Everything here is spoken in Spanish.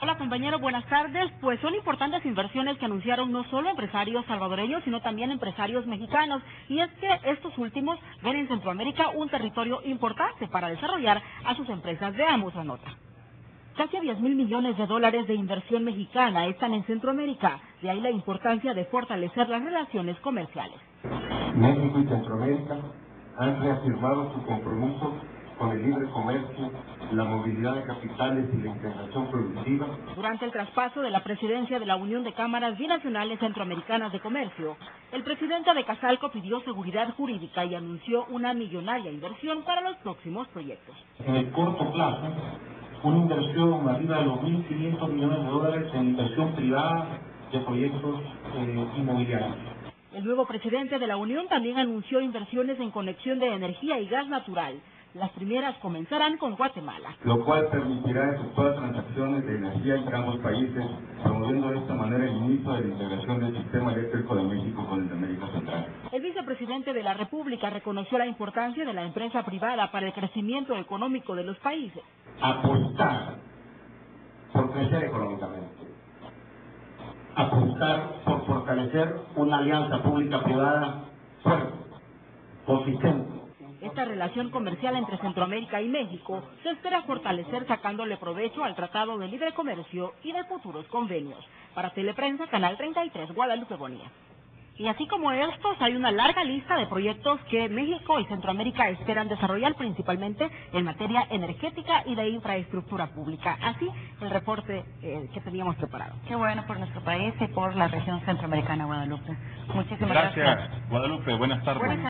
Hola compañero, buenas tardes. Pues son importantes inversiones que anunciaron no solo empresarios salvadoreños, sino también empresarios mexicanos. Y es que estos últimos ven en Centroamérica un territorio importante para desarrollar a sus empresas. Veamos la nota. Casi 10.000 millones de dólares de inversión mexicana están en Centroamérica. De ahí la importancia de fortalecer las relaciones comerciales. México y Centroamérica han reafirmado su compromiso con el libre comercio, la movilidad de capitales y la integración productiva. Durante el traspaso de la presidencia de la Unión de Cámaras Binacionales Centroamericanas de Comercio, el presidente de Casalco pidió seguridad jurídica y anunció una millonaria inversión para los próximos proyectos. En el corto plazo, una inversión arriba de los 1.500 millones de dólares en inversión privada de proyectos inmobiliarios. El nuevo presidente de la Unión también anunció inversiones en conexión de energía y gas natural. Las primeras comenzarán con Guatemala. Lo cual permitirá efectuar transacciones de energía entre ambos países, promoviendo de esta manera el inicio de la integración del sistema eléctrico de México con el de América Central. El vicepresidente de la República reconoció la importancia de la empresa privada para el crecimiento económico de los países. Apostar por crecer económicamente. Apostar por fortalecer una alianza pública-privada fuerte, consistente. Esta relación comercial entre Centroamérica y México se espera fortalecer sacándole provecho al Tratado de Libre Comercio y de futuros convenios. Para Teleprensa, Canal 33, Guadalupe Bonilla. Y así como estos, hay una larga lista de proyectos que México y Centroamérica esperan desarrollar, principalmente en materia energética y de infraestructura pública. Así, el reporte que teníamos preparado. Qué bueno por nuestro país y por la región centroamericana, Guadalupe. Muchísimas gracias. Gracias, Guadalupe. Buenas tardes.